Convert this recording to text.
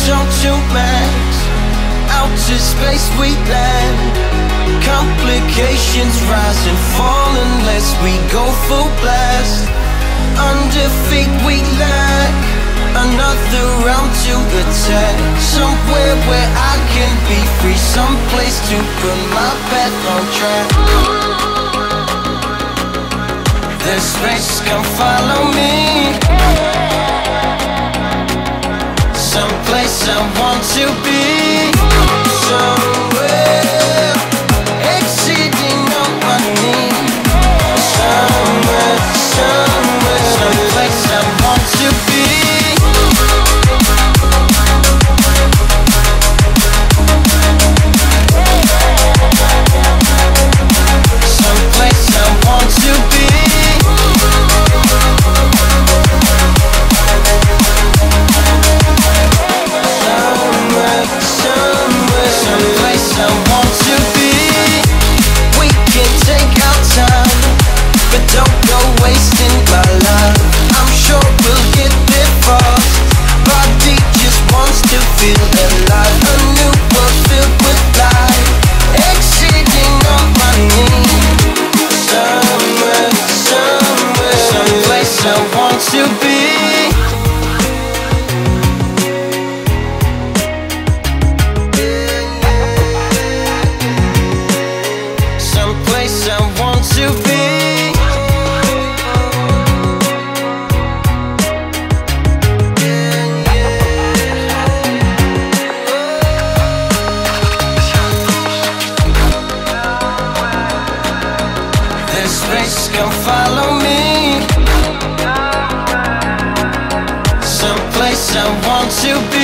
on to max. Out to space we land. Complications rise and fall unless we go full blast. Under feet we lack another round to attack. Somewhere where I can be free, someplace to put my path on track. There's space, come follow me. Someplace I want to be. Somewhere exceeding all my need. Somewhere, somewhere, someplace I want to be. Someplace I want to be. Someplace I want to be. We can take our time, but don't go wasting my life. I'm sure we'll get there fast. Body just wants to feel alive. A new world filled with light, exceeding all my needs. Somewhere, somewhere, someplace I want to be. Someplace I want to be. There's space, come follow me. Someplace I want to be.